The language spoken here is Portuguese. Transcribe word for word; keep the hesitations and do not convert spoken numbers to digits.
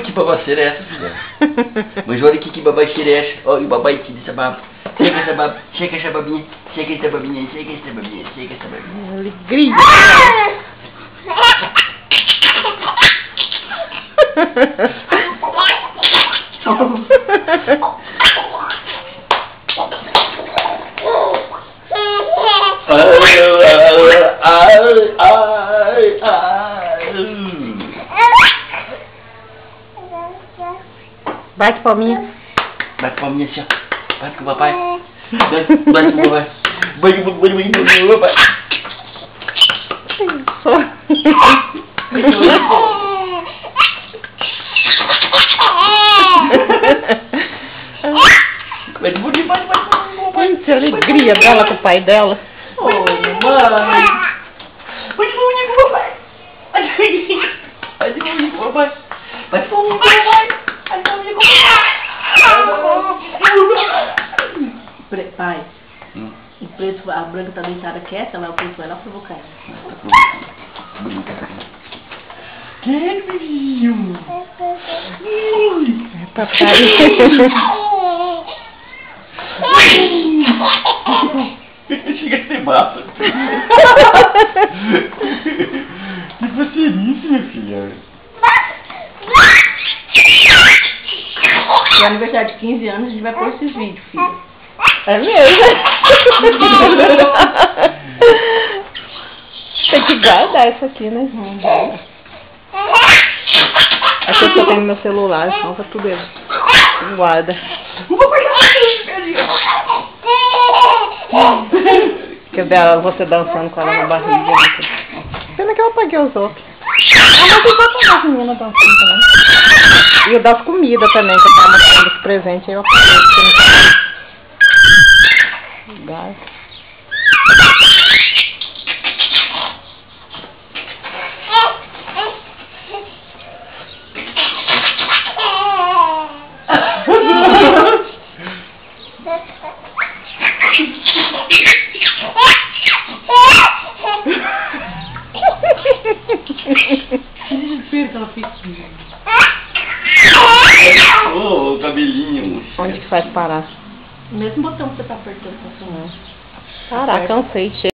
Que babaceira é essa, filha? Mas olha aqui que babaceira é essa. Olha o babai aqui dessa baba. Chega essa baba, chega essa babinha, chega essa babinha, chega essa babinha, chega essa babinha. Alegria. Ai, ai, ai. Bate palminha. Bate palminha assim, ó. Bate com o papai. Bate, bate com o papai. Bate, bate, bate, bate com o papai. Só. Bate bonito, bate, bate com o papai. Gente, a alegria dela com o pai dela. Ô, mãe. Bate bonito com o papai. Bate bonito com o papai. Bate bonito com o papai. Bate bonito com o papai. Pai, Hum. o preto, a branca tá deitada quieta, mas o preto vai lá provocar ela. Que filho? É, papai. Chega a ser massa. Que facerice, minha filha. No aniversário de quinze anos a gente vai pôr esses vídeos, filho. É mesmo? Tem que guardar isso aqui, né? Uhum. Aqui eu só tenho no meu celular, então tá tudo aí. Guarda. Quer ver você dançando com ela na barriga. Pena que eu apaguei os outros. Ah, mas eu vou apagar as meninas dançando também. E o das comidas também, que eu tava mostrando os presentes, aí eu apaguei. Gás. Que desespero que ela fez. Ô, oh, cabelinho. Onde que faz parar? O mesmo botão que você tá apertando pra sua mão. Parar, cansei, chega.